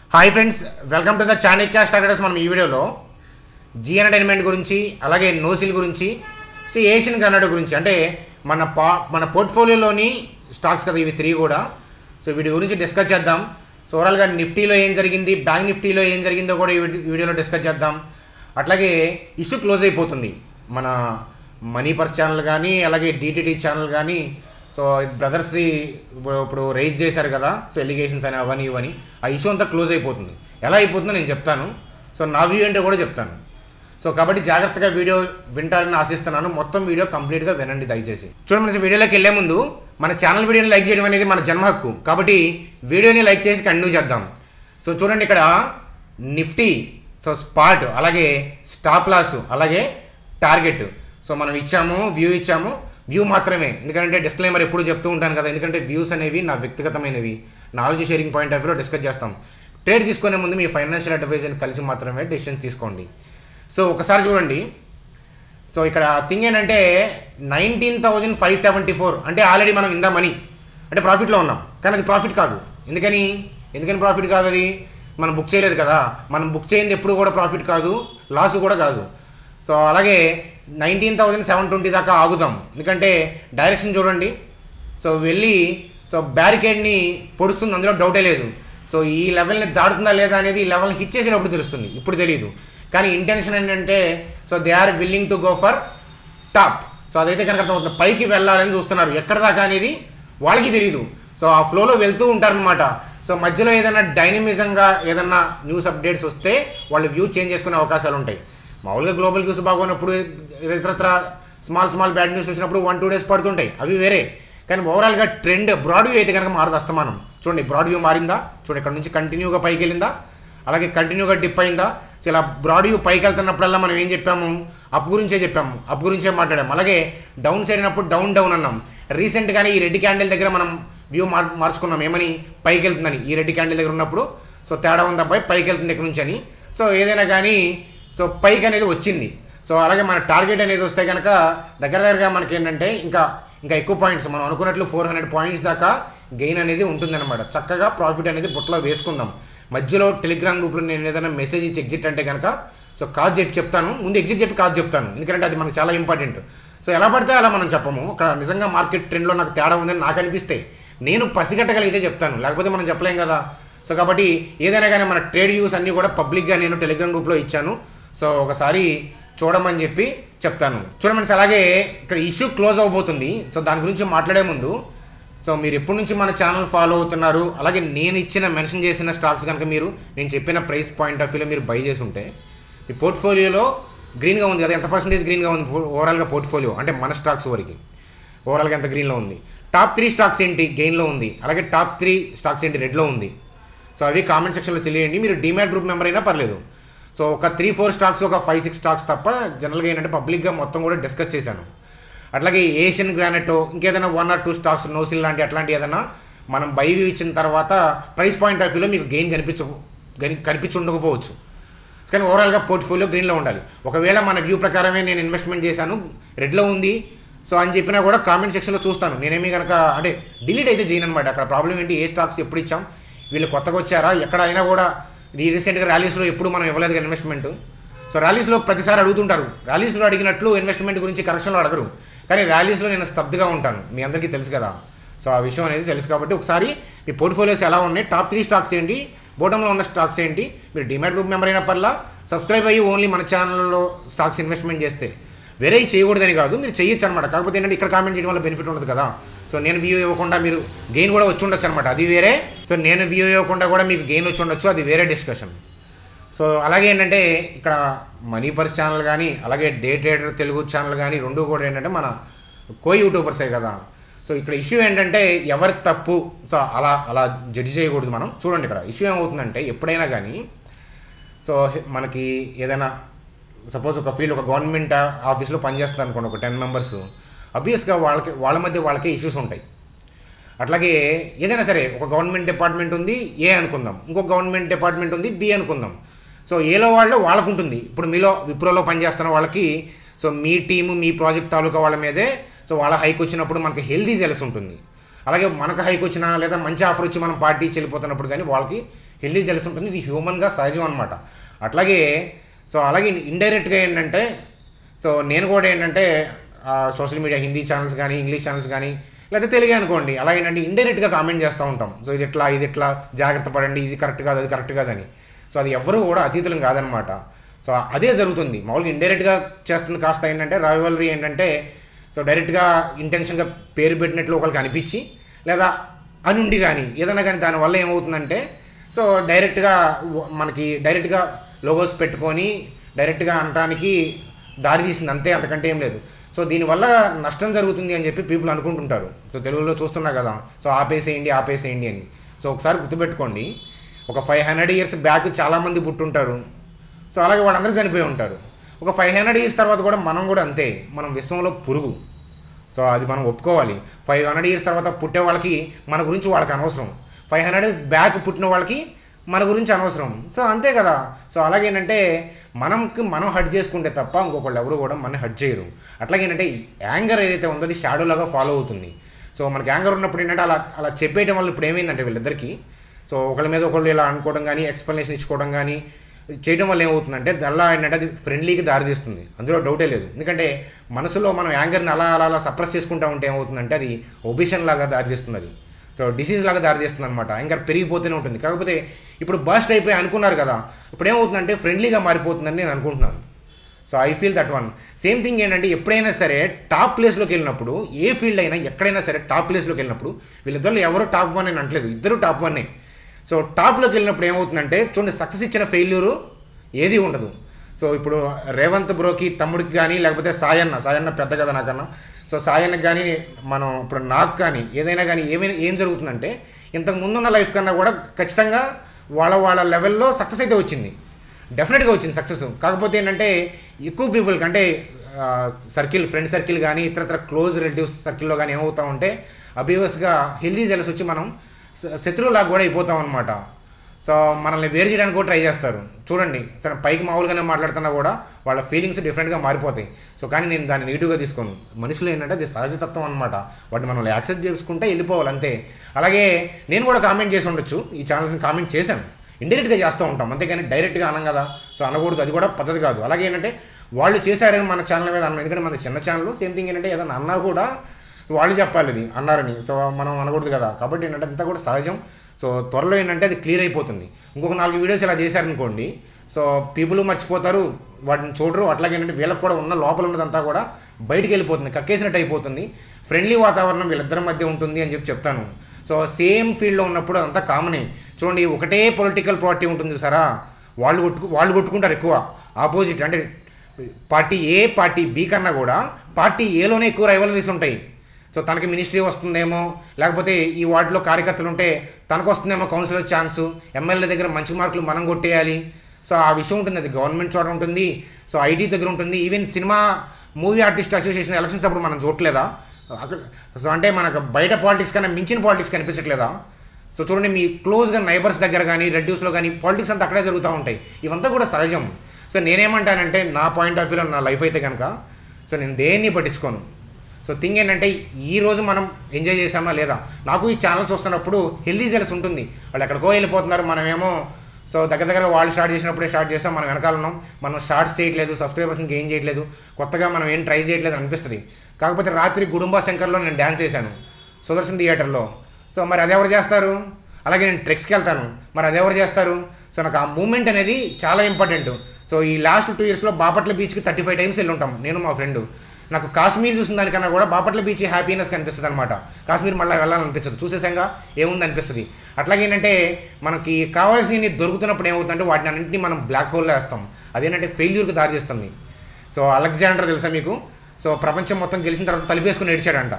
Hi friends, welcome to the Chanakya stock traders. మనం ఈ వీడియోలో జీ ఎంటర్టైన్మెంట్ గురించి, అలాగే నోసిల్ గురించి, ఏషియన్ గ్రానైట్ గురించి, అంటే మన పోర్ట్ఫోలియోలోని స్టాక్స్ కదా ఇవి 3 కూడా. సో వీటి గురించి డిస్కస్ చేద్దాం. సో ఓవరాల్గా నిఫ్టీలో ఏం జరిగింది, బ్యాంక్ నిఫ్టీలో ఏం జరిగిందో కూడా ఈ వీడియోలో డిస్కస్ చేద్దాం. అట్లాగే ఇష్యూ క్లోజ్ అయిపోతుంది మన మనీ పర్స్ ఛానల్ కానీ, అలాగే డిటిటి ఛానల్ కానీ. సో బ్రదర్స్ది ఇప్పుడు రైజ్ చేశారు కదా, సో ఎలిగేషన్స్ అని అవన్నీ ఇవన్నీ, ఆ ఇష్యూ అంతా క్లోజ్ అయిపోతుంది. ఎలా అయిపోతుందో నేను చెప్తాను. సో నా వ్యూ ఏంటో కూడా చెప్తాను. సో కాబట్టి జాగ్రత్తగా వీడియో వింటారని ఆశిస్తున్నాను. మొత్తం వీడియో కంప్లీట్గా వినండి దయచేసి. చూడండి, వీడియోలోకి వెళ్ళే ముందు మన ఛానల్ వీడియోని లైక్ చేయడం అనేది మన జన్మ హక్కు, కాబట్టి వీడియోని లైక్ చేసి కంటిన్యూ చేద్దాం. సో చూడండి, ఇక్కడ నిఫ్టీ, సో స్పాట్, అలాగే స్టాప్ లాస్, అలాగే టార్గెట్. సో మనం ఇచ్చాము, వ్యూ మాత్రమే. ఎందుకంటే డిస్క్లైమర్ ఎప్పుడు చెప్తూ ఉంటాను కదా, ఎందుకంటే వ్యూస్ అనేవి నా వ్యక్తిగతమైనవి, నాలెడ్జ్ షేరింగ్ పాయింట్ ఆఫ్ వ్యూలో డిస్కస్ చేస్తాం. ట్రేడ్ తీసుకునే ముందు మీ ఫైనాన్షియల్ అడ్వైజర్ని కలిసి మాత్రమే డెసిషన్స్ తీసుకోండి. సో ఒకసారి చూడండి. సో ఇక్కడ థింగ్ ఏంటంటే 19,574 అంటే ఆల్రెడీ మనం ఇందా మనీ అంటే ప్రాఫిట్లో ఉన్నాం, కానీ అది ప్రాఫిట్ కాదు. ఎందుకని ప్రాఫిట్ కాదు? అది మనం బుక్ చేయలేదు కదా. మనం బుక్ చేయింది ఎప్పుడు కూడా ప్రాఫిట్ కాదు, లాస్ కూడా కాదు. సో అలాగే 19,720 దాకా ఆగుదాం. ఎందుకంటే డైరెక్షన్ చూడండి. సో వెళ్ళి బ్యారికేడ్ని పొడుస్తుంది, అందులో డౌటే లేదు. సో ఈ లెవెల్ని దాటుతుందా లేదా అనేది ఈ లెవెల్ని హిట్ చేసేటప్పుడు తెలుస్తుంది, ఇప్పుడు తెలియదు. కానీ ఇంటెన్షన్ ఏంటంటే they are willing to go for top. So అదైతే కనుక అర్థమవుతుంది, పైకి వెళ్ళాలని చూస్తున్నారు. ఎక్కడ దాకా అనేది వాళ్ళకి తెలియదు. సో ఆ ఫ్లోలో వెళ్తూ ఉంటారనమాట. సో మధ్యలో ఏదైనా డైనమిజంగా ఏదైనా న్యూస్ అప్డేట్స్ వస్తే వాళ్ళు వ్యూ చేంజ్ చేసుకునే అవకాశాలు ఉంటాయి. మామూలుగా గ్లోబల్ న్యూస్ బాగున్నప్పుడు, ఇతరత్ర స్మాల్ బ్యాడ్ న్యూస్ వచ్చినప్పుడు 1-2 డేస్ పడుతుంటాయి, అవి వేరే. కానీ ఓవరాల్గా ట్రెండ్ బ్రాడ్ వ్యూ అయితే కనుక మారదు అస్తమానం. చూడండి, బ్రాడ్ వ్యూ మారిందా? చూడండి, ఇక్కడ నుంచి కంటిన్యూగా పైకి వెళ్ళిందా, అలాగే కంటిన్యూగా డిప్ అయిందా? సో ఇలా బ్రాడ్ వ్యూ పైకి వెళ్తున్నప్పుడల్లా మనం ఏం చెప్పాము? అప్ గురించే మాట్లాడాము. అలాగే డౌన్ సైడ్ అయినప్పుడు డౌన్ అన్నాం. రీసెంట్గానే ఈ రెడ్ క్యాండిల్ దగ్గర మనం వ్యూ మార్చుకున్నాం. ఏమని? పైకి వెళ్తుందని. ఈ రెడ్ క్యాండిల్ దగ్గర ఉన్నప్పుడు సో తేడా ఉంది అబ్బాయి, పైకి వెళ్తుంది ఇక్కడ నుంచి అని. సో ఏదైనా కానీ సో పైకి అనేది వచ్చింది. సో అలాగే మన టార్గెట్ అనేది వస్తే కనుక దగ్గరగా మనకి ఏంటంటే ఇంకా ఎక్కువ పాయింట్స్, మనం అనుకున్నట్లు 400 పాయింట్స్ దాకా గెయిన్ అనేది ఉంటుందన్నమాట. చక్కగా ప్రాఫిట్ అనేది బుట్టలో వేసుకుందాం. మధ్యలో టెలిగ్రామ్ గ్రూప్లో నేను ఏదైనా మెసేజ్ ఇచ్చి ఎగ్జిట్ అంటే కనుక సో కాజ్ చెప్పి చెప్తాను, ముందు ఎగ్జిట్ చెప్పి కాజ్ చెప్తాను, ఎందుకంటే అది మనకు చాలా ఇంపార్టెంట్. సో ఎలా పడితే అలా మనం చెప్పము. అక్కడ నిజంగా మార్కెట్ ట్రెండ్లో నాకు తేడా ఉందని నాకు అనిపిస్తే నేను పసిగట్టగలిగితే చెప్తాను, లేకపోతే మనం చెప్పలేం కదా. సో కాబట్టి ఏదైనా కానీ మన ట్రేడ్ వ్యూస్ అన్నీ కూడా పబ్లిక్గా నేను టెలిగ్రామ్ గ్రూప్లో ఇచ్చాను. సో ఒకసారి చూడమని చెప్పి చెప్తాను. చూడమని. అలాగే ఇక్కడ ఇష్యూ క్లోజ్ అవబోతుంది. సో దాని గురించి మాట్లాడే ముందు, సో మీరు ఎప్పటి నుంచి మన ఛానల్ ఫాలో అవుతున్నారు, అలాగే నేను మెన్షన్ చేసిన స్టాక్స్ కనుక నేను చెప్పిన ప్రైస్ పాయింట్ ఆఫ్ వ్యూలో మీరు బై చేసి ఉంటే ఈ పోర్ట్ఫోలియోలో గ్రీన్గా ఉంది కదా, ఎంత పర్సెంటేజ్ గ్రీన్గా ఉంది ఓవరాల్గా పోర్ట్ఫోలియో అంటే మన స్టాక్స్ వరకు ఓవరాల్గా ఎంత గ్రీన్లో ఉంది? టాప్ 3 స్టాక్స్ ఏంటి గెయిన్లో ఉంది, అలాగే టాప్ 3 స్టాక్స్ ఏంటి రెడ్లో ఉంది? సో అవి కామెంట్ సెక్షన్లో తెలియండి. మీరు డిమాట్ గ్రూప్ మెంబర్ అయినా పర్లేదు. సో ఒక 3-4 స్టాక్స్, ఒక 5-6 స్టాక్స్ తప్ప జనరల్గా ఏంటంటే పబ్లిక్గా మొత్తం కూడా డిస్కస్ చేశాను. అట్లాగే ఏషియన్ గ్రానైట్, ఇంకేదైనా 1 or 2 స్టాక్స్, నోసిల్ లాంటి అట్లాంటి ఏదైనా మనం బై వ్యూ ఇచ్చిన తర్వాత ప్రైస్ పాయింట్ ఆఫ్ వ్యూలో మీకు గెయిన్ కనిపించి ఉండకపోవచ్చు. కానీ ఓవరాల్గా పోర్ట్ఫోలియో గ్రీన్లో ఉండాలి. ఒకవేళ మన వ్యూ ప్రకారమే నేను ఇన్వెస్ట్మెంట్ చేశాను, రెడ్లో ఉంది సో అని చెప్పినా కూడా కామెంట్ సెక్షన్లో చూస్తాను. నేనేమి కనుక అంటే డిలీట్ అయితే చేయను అనమాట. అక్కడ ప్రాబ్లం ఏంటి, ఏ స్టాక్స్ ఎప్పుడు ఇచ్చాం, వీళ్ళు కొత్తగా వచ్చారా, ఎక్కడ అయినా కూడా రీసెంట్గా ర్యాలీస్లో ఎప్పుడు మనం ఇవ్వలేదు కదా ఇన్వెస్ట్మెంట్. సో ర్యాలీస్లో ప్రతిసారి అడుగుతుంటారు, ర్యాలీస్లో అడిగినట్లు ఇన్వెస్ట్మెంట్ గురించి కరెక్షన్లో అడగరు. కానీ ర్యాలీస్లో నేను స్తబ్దుగా ఉంటాను, మీ అందరికీ తెలుసు కదా. సో ఆ విషయం అనేది తెలుసు కాబట్టి ఒకసారి మీ పోర్ట్ఫోలియోస్ ఎలా ఉన్నాయి, టాప్ 3 స్టాక్స్ ఏంటి, బోటంలో ఉన్న స్టాక్స్ ఏంటి, మీరు డిమాట్ గ్రూప్ మెంబర్ అయిన పర్లా సబ్స్క్రైబ్ అయ్యి ఓన్లీ మన ఛానల్లో స్టాక్స్ ఇన్వెస్ట్మెంట్ చేస్తే, వేరే చేయకూడదని కాదు, మీరు చేయొచ్చు అనమాట. కాకపోతే ఏంటంటే ఇక్కడ కామెంట్ చేయడం వల్ల బెనిఫిట్ ఉండదు కదా. సో నేను వ్యూ ఇవ్వకుండా మీరు గెయిన్ కూడా వచ్చి ఉండొచ్చు అనమాట, అది వేరే. సో నేను వ్యూ ఇవ్వకుండా కూడా మీకు గెయిన్ వచ్చి ఉండొచ్చు, అది వేరే డిస్కషన్. సో అలాగే ఏంటంటే ఇక్కడ మనీ పర్స్ ఛానల్ కానీ, అలాగే డే ట్రేడర్ తెలుగు ఛానల్ కానీ రెండు కూడా ఏంటంటే మన యూట్యూబర్సే కదా. సో ఇక్కడ ఇష్యూ ఏంటంటే ఎవరి తప్పు, సో అలా జడ్జి చేయకూడదు మనం. చూడండి, ఇక్కడ ఇష్యూ ఏమవుతుందంటే ఎప్పుడైనా కానీ సో మనకి ఏదైనా సపోజ్ ఒక గవర్నమెంట్ ఆఫీస్లో పనిచేస్తుంది అనుకోండి, ఒక 10 మెంబర్స్, అబ్వియస్గా వాళ్ళ మధ్య వాళ్ళకే ఇష్యూస్ ఉంటాయి. అట్లాగే ఏదైనా సరే ఒక గవర్నమెంట్ డిపార్ట్మెంట్ ఉంది ఏ అనుకుందాం, ఇంకొక గవర్నమెంట్ డిపార్ట్మెంట్ ఉంది బి అనుకుందాం. సో ఏలో వాళ్ళకు ఉంటుంది. ఇప్పుడు మీలో విప్రోలో పనిచేస్తున్న వాళ్ళకి సో మీ టీము, మీ ప్రాజెక్ట్ తాలూకా వాళ్ళ మీదే సో వాళ్ళ హైక్ వచ్చినప్పుడు మనకి హెల్దీ జెలస్ ఉంటుంది. అలాగే మనకు హైక్ వచ్చినా లేదా మంచి ఆఫర్ వచ్చి మనం పార్టీ చెల్లిపోతున్నప్పుడు కానీ వాళ్ళకి హెల్దీ జెలసీ ఉంటుంది. ఇది హ్యూమన్గా సహజం అనమాట. అట్లాగే అలాగే ఇండైరెక్ట్గా ఏంటంటే నేను కూడా ఏంటంటే సోషల్ మీడియా హిందీ ఛానల్స్ కానీ ఇంగ్లీష్ ఛానల్స్ కానీ లేదా తెలుగే అనుకోండి, అలా ఏంటంటే ఇండైరెక్ట్గా కామెంట్ చేస్తూ ఉంటాం. ఇది ఇట్లా జాగ్రత్త పడండి, ఇది కరెక్ట్ కాదు, అది కరెక్ట్ కాదని. అది ఎవరు కూడా అతీతులం కాదనమాట. అదే జరుగుతుంది. మామూలుగా ఇండైరెక్ట్గా చేస్తుంది కాస్త ఏంటంటే రాయవలరీ ఏంటంటే డైరెక్ట్గా ఇంటెన్షన్గా పేరు పెట్టినట్లు ఒకరికి అనిపించి లేదా అనుండి కానీ ఏదైనా కానీ దానివల్ల ఏమవుతుందంటే డైరెక్ట్గా లోగోస్ పెట్టుకొని డైరెక్ట్గా అనడానికి దారి తీసింది, అంతే, అంతకంటే ఏం లేదు. దీనివల్ల నష్టం జరుగుతుంది అని చెప్పి పీపుల్ అనుకుంటుంటారు. తెలుగులో చూస్తున్నా కదా, ఆపేసేయండి అని. ఒకసారి గుర్తుపెట్టుకోండి, ఒక 500 years బ్యాక్ చాలామంది పుట్టుంటారు. అలాగే వాళ్ళందరూ చనిపోయి ఉంటారు. ఒక 500 years తర్వాత కూడా మనం కూడా అంతే, మనం విశ్వంలో పురుగు. అది మనం ఒప్పుకోవాలి. 500 years తర్వాత పుట్టే వాళ్ళకి మన గురించి వాళ్ళకి అనవసరం, 500 years బ్యాక్ పుట్టిన వాళ్ళకి మన గురించి అనవసరం. అంతే కదా. అలాగేంటంటే మనం హర్ట్ చేసుకుంటే తప్ప ఇంకొకళ్ళు ఎవరు కూడా మన హర్ట్ చేయరు. అట్లాగేంటంటే యాంగర్ ఏదైతే ఉందో అది షాడో లాగా ఫాలో అవుతుంది. మనకి యాంగర్ ఉన్నప్పుడు ఏంటంటే అలా చెప్పేయడం వల్ల ఇప్పుడు ఏమైందంటే వీళ్ళిద్దరికి ఒకళ్ళ మీద ఒకళ్ళు ఇలా అనుకోవడం కానీ ఎక్స్ప్లెనేషన్ ఇచ్చుకోవడం కానీ చేయడం వల్ల ఏమవుతుందంటే దానిలో ఏంటంటే అది ఫ్రెండ్లీకి దారితీస్తుంది, అందులో డౌటే లేదు. ఎందుకంటే మనసులో మనం యాంగర్ని అలా సప్రెస్ చేసుకుంటూ ఉంటే ఏమవుతుందంటే అది ఒబిషన్ లాగా దారితీస్తుంది. అది డిసీజ్ లాగా దారితీస్తుంది అనమాట. యాంగర్ పెరిగిపోతూనే ఉంటుంది. కాకపోతే ఇప్పుడు బస్ట్ అయిపోయి అనుకున్నారు కదా, ఇప్పుడు ఏమవుతుందంటే ఫ్రెండ్లీగా మారిపోతుందని నేను అనుకుంటున్నాను. I feel that one. Same thing ఏంటంటే ఎప్పుడైనా సరే టాప్ ప్లేస్లోకి వెళ్ళినప్పుడు, ఏ ఫీల్డ్ అయినా ఎక్కడైనా సరే టాప్ ప్లేస్లోకి వెళ్ళినప్పుడు వీళ్ళిద్దరు ఎవరు టాప్ 1 అని అనట్లేదు, ఇద్దరు టాప్ 1. టాప్లోకి వెళ్ళినప్పుడు ఏమవుతుందంటే చూడండి, సక్సెస్ ఇచ్చిన ఫెయిల్యూరు ఏది ఉండదు. ఇప్పుడు రేవంత్ బ్రోకి తమ్ముడికి కానీ లేకపోతే సాయన్న పెద్ద కదా నాకన్నా, సాయన్నకి కానీ మనం ఇప్పుడు నాకు కానీ ఏదైనా కానీ ఏం జరుగుతుందంటే ఇంతకు ముందున్న లైఫ్ కన్నా కూడా ఖచ్చితంగా వాళ్ళ లెవెల్లో సక్సెస్ అయితే వచ్చింది, డెఫినెట్గా వచ్చింది సక్సెస్. కాకపోతే ఏంటంటే ఎక్కువ పీపుల్కి అంటే ఫ్రెండ్ సర్కిల్ కానీ ఇతర క్లోజ్ రిలేటివ్స్ సర్కిల్లో కానీ ఏమవుతా ఉంటే అబ్వియస్గా హెల్దీ జెలస్ వచ్చి మనం శత్రువులాగా కూడా అయిపోతాం అనమాట. మనల్ని వేరు చేయడానికి కూడా ట్రై చేస్తారు. చూడండి, పైకి మామూలుగానే మాట్లాడుతున్నా కూడా వాళ్ళ ఫీలింగ్స్ డిఫరెంట్గా మారిపోతాయి. కానీ నేను దాన్ని నెగిటివ్గా తీసుకోను. మనుషులు ఏంటంటే అది సహజతత్వం అనమాట, వాటిని మనం యాక్సెప్ట్ చేసుకుంటే వెళ్ళిపోవాలి అంతే. అలాగే నేను కూడా కామెంట్ చేసి ఉండొచ్చు, ఈ ఛానల్స్ని కామెంట్ చేశాను, ఇండైరెక్ట్గా చేస్తూ ఉంటాం, అంతేగాని డైరెక్ట్గా అనం కదా. అనకూడదు, అది కూడా పద్ధతి కాదు. అలాగే ఏంటంటే వాళ్ళు చేశారని మన ఛానల్ మీద అన్నాం, ఎందుకంటే మన చిన్న ఛానల్. సేమ్ థింగ్ ఏంటంటే ఏదైనా అన్నా కూడా వాళ్ళు చెప్పాలి ఇది అన్నారని, మనం అనకూడదు కదా. కాబట్టి ఏంటంటే అంతా కూడా సహజం. త్వరలో ఏంటంటే అది క్లియర్ అయిపోతుంది. ఇంకొక 4 వీడియోస్ ఇలా చేశారనుకోండి, పీపుల్ మర్చిపోతారు, వాటిని చూడరు. అట్లాగే ఏంటంటే వీళ్ళకి కూడా ఉన్న లోపల ఉన్నదంతా కూడా బయటికి వెళ్ళిపోతుంది, కక్కేసినట్టు అయిపోతుంది. ఫ్రెండ్లీ వాతావరణం వీళ్ళిద్దరి మధ్య ఉంటుంది అని చెప్తాను. సేమ్ ఫీల్డ్లో ఉన్నప్పుడు అదంతా కామనే. చూడండి, ఒకటే పొలిటికల్ పార్టీ ఉంటుంది సరా, వాళ్ళు కొట్టుకుంటారు ఎక్కువ. ఆపోజిట్ అంటే పార్టీ ఏ పార్టీ బి కన్నా కూడా పార్టీ ఏలోనే ఎక్కువ రైవలరీస్ ఉంటాయి. తనకి మినిస్ట్రీ వస్తుందేమో, లేకపోతే ఈ వార్డులో కార్యకర్తలు ఉంటే తనకు వస్తుందేమో కౌన్సిలర్ ఛాన్సు, ఎమ్మెల్యే దగ్గర మంచి మార్కులు మనం కొట్టేయాలి. ఆ విషయం ఉంటుంది. అది గవర్నమెంట్ చోట ఉంటుంది, ఐటీ దగ్గర ఉంటుంది. Even movie artist association elections అప్పుడు మనం చూడలేదా అక్కడ? అంటే మనకు బయట పాలిటిక్స్ కన్నా మించిన పాలిటిక్స్ కనిపించట్లేదా? చూడండి, మీ క్లోజ్గా నైబర్స్ దగ్గర కానీ రిలేటివ్స్లో కానీ పాలిటిక్స్ అంతా అక్కడే జరుగుతూ ఉంటాయి. ఇవంతా కూడా సహజం. నేనేమంటానంటే నా పాయింట్ ఆఫ్ వ్యూలో నా లైఫ్ అయితే కనుక నేను దేన్ని పట్టించుకోను. థింగ్ ఏంటంటే ఈరోజు మనం ఎంజాయ్ చేసామా లేదా. నాకు ఈ ఛానల్ చూస్తున్నప్పుడు హెల్దీ జెలస్ ఉంటుంది. వాళ్ళు ఎక్కడికో వెళ్ళిపోతున్నారు, మనమేమో దగ్గర వాళ్ళు స్టార్ట్ చేసినప్పుడే స్టార్ట్ చేస్తాం, మనం వెనకాల ఉన్నాం, మనం షార్ట్స్ చేయట్లేదు, సబ్స్క్రైబర్స్ గెయిన్ చేయట్లేదు, కొత్తగా మనం ఏం ట్రై చేయట్లేదు అనిపిస్తుంది. కాకపోతే రాత్రి గుడుంబా శంకర్లో నేను డ్యాన్స్ చేశాను సుదర్శన్ థియేటర్లో. మరి అది ఎవరు చేస్తారు? అలాగే నేను ట్రెక్స్కి వెళ్తాను, మరి అది ఎవరు చేస్తారు? నాకు ఆ మూమెంట్ అనేది చాలా ఇంపార్టెంట్. ఈ లాస్ట్ 2 yearsలో బాపట్ల బీచ్కి 35 times వెళ్ళి ఉంటాం నేను మా ఫ్రెండ్. నాకు కాశ్మీర్ చూసిన దానికన్నా కూడా బాపట్ల బీచ్ హ్యాపీనెస్ కనిపిస్తుంది అనమాట. కాశ్మీర్ మళ్ళీ వెళ్ళాలనిపించదు, చూసేసాగా ఏముంది అనిపిస్తుంది. అట్లాగేంటంటే మనకి కావాల్సినవి దొరుకుతున్నప్పుడు ఏమవుతుందంటే వాటిని అన్నింటినీ మనం బ్లాక్ హోల్లో వేస్తాం. అదేంటంటే ఫెయిల్యూర్కి దారి చేస్తుంది. అలెగ్జాండర్ తెలుసా మీకు? ప్రపంచం మొత్తం గెలిచిన తర్వాత తలిపేసుకుని ఏడ్చాడంట.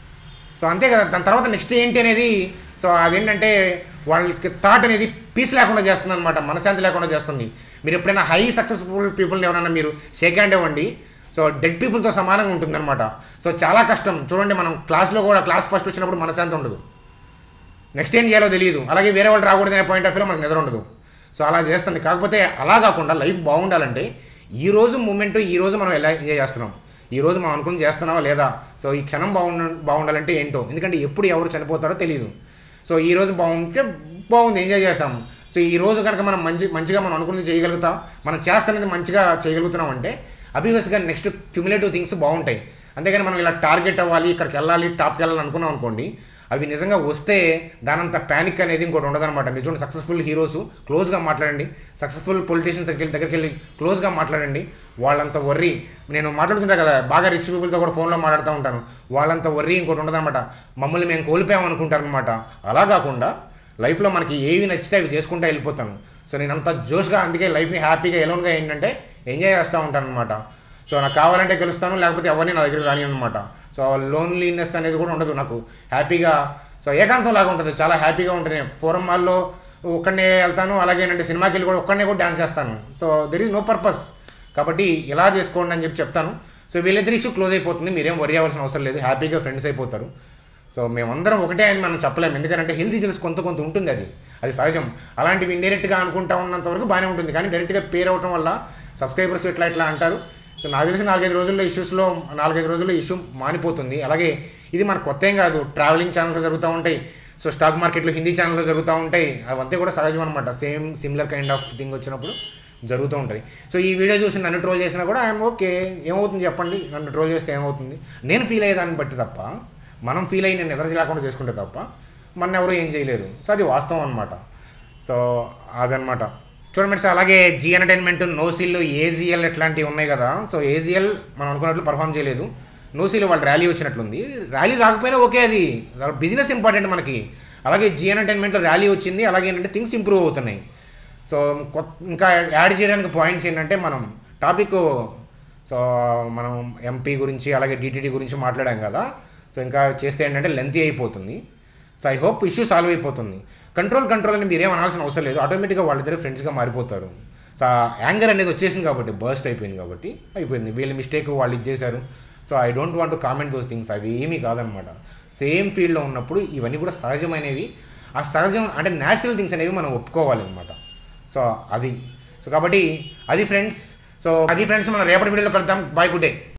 అంతే కదా. దాని తర్వాత నెక్స్ట్ ఏంటి అనేది అదేంటంటే వాళ్ళకి థాట్ అనేది పీస్ లేకుండా చేస్తుంది అనమాట, మనశాంతి లేకుండా చేస్తుంది. మీరు ఎప్పుడైనా హై సక్సెస్ఫుల్ పీపుల్ని ఎవరైనా మీరు షేక్ హ్యాండ్ ఇవ్వండి, డెడ్ పీపుల్తో సమానంగా ఉంటుందన్నమాట. చాలా కష్టం. చూడండి, మనం క్లాస్లో కూడా క్లాస్ ఫస్ట్ వచ్చినప్పుడు మనశాంతి ఉండదు, నెక్స్ట్ ఏం చేయాలో తెలియదు. అలాగే వేరే వాళ్ళు రాకూడదనే పాయింట్ ఆఫ్ వ్యూలో మనకు నిద్ర ఉండదు. అలా చేస్తుంది. కాకపోతే అలా కాకుండా లైఫ్ బాగుండాలంటే ఈరోజు మూమెంట్, ఈరోజు మనం ఎలా ఎంజాయ్ చేస్తున్నాం, ఈరోజు మనం అనుకుని చేస్తున్నావా లేదా. ఈ క్షణం బాగుండాలంటే ఏంటో, ఎందుకంటే ఎప్పుడు ఎవరు చనిపోతారో తెలియదు. ఈరోజు బాగుంటే బాగుంది, ఎంజాయ్ చేస్తాము. సో ఈ రోజు కనుక మనం మంచిగా మనం అనుకున్నది చేయగలుగుతాం, మనం చేస్తున్నది మంచిగా చేయగలుగుతున్నాం అంటే అబ్వియస్గా నెక్స్ట్ క్యుములేటివ్ థింగ్స్ బాగుంటాయి. అంతేగాని మనం ఇలా టార్గెట్ అవ్వాలి, ఇక్కడికి వెళ్ళాలి, టాప్కి వెళ్ళాలి అనుకున్నాం అనుకోండి, అవి నిజంగా వస్తే దానంత ప్యానిక్ అనేది ఇంకోటి ఉండదన్నమాట. మీరు చూడండి, సక్సెస్ఫుల్ హీరోస్ క్లోజ్గా మాట్లాడండి, సక్సెస్ఫుల్ పొలిటీషియన్స్ దగ్గరికి వెళ్ళి క్లోజ్గా మాట్లాడండి. వాళ్ళంత వర్రీ, నేను మాట్లాడుతుంటా కదా బాగా రిచ్ పీపుల్తో కూడా ఫోన్లో మాట్లాడుతూ ఉంటాను, వాళ్ళంత వర్రీ ఇంకోటి ఉండదన్నమాట. మమ్మల్ని మేము కోల్పోయామనుకుంటారనమాట. అలా కాకుండా లైఫ్లో మనకి ఏవి నచ్చితే అవి చేసుకుంటూ వెళ్ళిపోతాను. సో నేను అంత జోష్గా, అందుకే లైఫ్ని హ్యాపీగా ఎలోన్గా ఏంటంటే ఎంజాయ్ చేస్తూ ఉంటాను అనమాట. సో నాకు కావాలంటే గెలుస్తాను, లేకపోతే ఎవరిని నా దగ్గర రాని అనమాట. సో లోన్లీనెస్ అనేది కూడా ఉండదు నాకు, హ్యాపీగా. సో ఏకాంతం లాగా ఉంటుంది, చాలా హ్యాపీగా ఉంటుంది. ఫోరం మాల్లో ఒక్కడనే వెళ్తాను, అలాగే ఏంటంటే సినిమాకి వెళ్ళి కూడా ఒక్కడనే కూడా డ్యాన్స్ చేస్తాను. So there is no purpose. కాబట్టి ఇలా చేసుకోండి అని చెప్తాను. సో వీళ్ళిద్దరి ఇష్యూ క్లోజ్ అయిపోతుంది, మీరేం వరీ అవ్వాల్సిన అవసరం లేదు, హ్యాపీగా ఫ్రెండ్స్ అయిపోతారు. సో మేమందరం ఒకటే అని మనం చెప్పలేము, ఎందుకంటే హెల్త్ ఇష్యూస్ కొంత ఉంటుంది, అది సహజం. అలాంటివి ఇండైరెక్ట్గా అనుకుంటా ఉన్నంత వరకు బాగానే ఉంటుంది, కానీ డైరెక్ట్గా పేర్ అవటం వల్ల సబ్స్క్రైబర్స్ ఇట్లా అంటారు. సో నాకు తెలిసి 4-5 రోజుల్లో ఇష్యూ మానిపోతుంది. అలాగే ఇది మన కొత్త ఏం కాదు, ట్రావెలింగ్ ఛానల్స్ జరుగుతూ ఉంటాయి, సో స్టాక్ మార్కెట్లో హిందీ ఛానల్లో జరుగుతూ ఉంటాయి, అవంతా కూడా సహజం అనమాట. సిమిలర్ కైండ్ ఆఫ్ థింగ్ వచ్చినప్పుడు జరుగుతూ ఉంటుంది. సో ఈ వీడియో చూసి నన్ను ట్రోల్ చేసినా కూడా ఐఎమ్ ఓకే, ఏమవుతుంది చెప్పండి, నన్ను ట్రోల్ చేస్తే ఏమవుతుంది, నేను ఫీల్ అయ్యేదాన్ని బట్టి తప్ప, మనం ఫీల్ అయ్యి నేను ఎదురు లేకుండా చేసుకుంటే తప్ప మన ఎవరు ఏం చేయలేరు. సో అది వాస్తవం అనమాట. సో అదనమాట. చూడండి సార్, అలాగే జీ ఎంటర్టైన్మెంట్, నోసిల్, ఏజీఎల్ ఇట్లాంటివి ఉన్నాయి కదా. సో ఏజీఎల్ మనం అనుకున్నట్లు పర్ఫామ్ చేయలేదు, నోసిల్ వాళ్ళ ర్యాలీ వచ్చినట్లుంది. ర్యాలీ రాకపోయినా ఓకే, అది బిజినెస్ ఇంపార్టెంట్ మనకి. అలాగే జీ ఎంటర్టైన్మెంట్లో ర్యాలీ వచ్చింది, అలాగే ఏంటంటే థింగ్స్ ఇంప్రూవ్ అవుతున్నాయి. సో ఇంకా యాడ్ చేయడానికి పాయింట్స్ ఏంటంటే మనం టాపిక్, సో మనం ఎంపీ గురించి అలాగే డిటిడి గురించి మాట్లాడాం కదా. సో ఇంకా చేస్తే ఏంటంటే లెంతీ అయిపోతుంది. So I hope issue solve అయిపోతుంది. కంట్రోల్ అని మీరేం అనాల్సిన అవసరం లేదు, ఆటోమేటిక్గా వాళ్ళిద్దరు ఫ్రెండ్స్గా మారిపోతారు. సో యాంగర్ అనేది వచ్చేసింది కాబట్టి, బర్స్ట్ అయిపోయింది కాబట్టి అయిపోయింది. వీళ్ళ మిస్టేక్ వాళ్ళు ఇచ్చేశారు. So I don't want to comment those things, అవి ఏమీ కాదనమాట. సేమ్ ఫీల్డ్లో ఉన్నప్పుడు ఇవన్నీ కూడా సహజమైనవి. ఆ సహజం అంటే న్యాచురల్ థింగ్స్ అనేవి మనం ఒప్పుకోవాలన్నమాట. సో అది, సో కాబట్టి అది ఫ్రెండ్స్. మనం రేపటి వీడియోలో కలుద్దాం. Bye, good day.